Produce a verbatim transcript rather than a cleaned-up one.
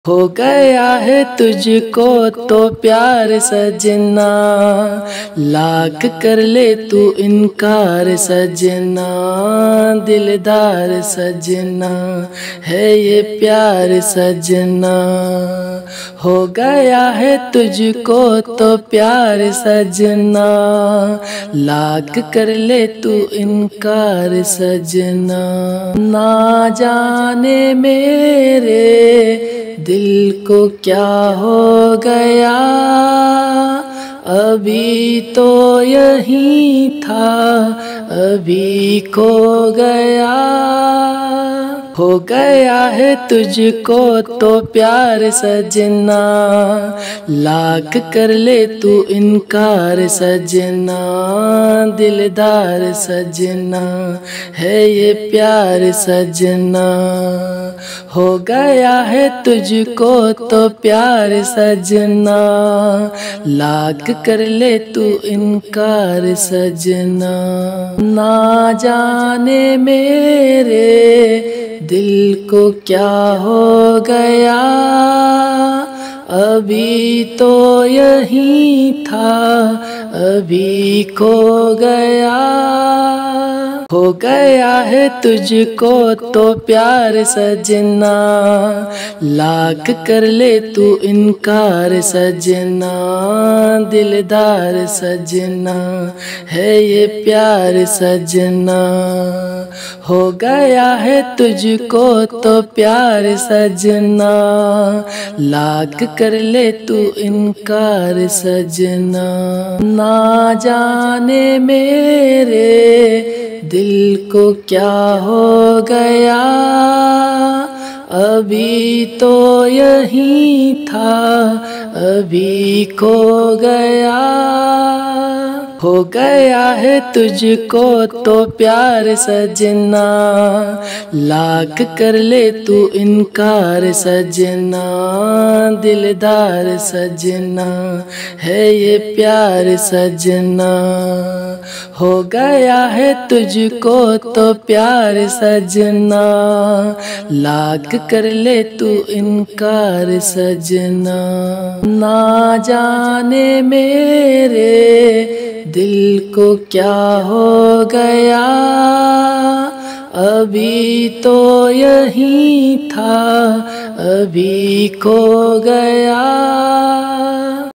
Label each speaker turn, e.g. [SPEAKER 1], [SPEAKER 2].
[SPEAKER 1] हो गया है तुझको तो प्यार सजना, लाख कर ले तू इनकार सजना। दिलदार सजना है ये प्यार सजना, हो गया है तुझको तो प्यार सजना, लाख कर ले तू इनकार सजना। ना जाने मेरे दिल को क्या हो गया, अभी तो यही था अभी खो गया। हो गया है तुझको तो प्यार सजना, लाख कर ले तू इनकार सजना। दिलदार सजना है ये प्यार सजना, हो गया है तुझको तो प्यार सजना, लाख कर ले तू इनकार सजना। ना जाने मेरे दिल को क्या हो गया, अभी तो यही था अभी खो गया। हो गया है तुझको तो प्यार सजना, लाख कर ले तू इनकार सजना। दिलदार सजना है ये प्यार सजना, हो गया है तुझको तो प्यार सजना, लाख कर ले तू इनकार सजना। ना जाने मेरे दिल को क्या हो गया, अभी तो यही था अभी खो गया। हो गया है तुझको तो प्यार सजना, लाख कर ले तू इनकार सजना। दिलदार सजना है ये प्यार सजना, हो गया है तुझको तो प्यार सजना, लाख कर ले तू इनकार सजना। ना जाने मेरे दिल को क्या हो गया, अभी तो यही था अभी खो गया।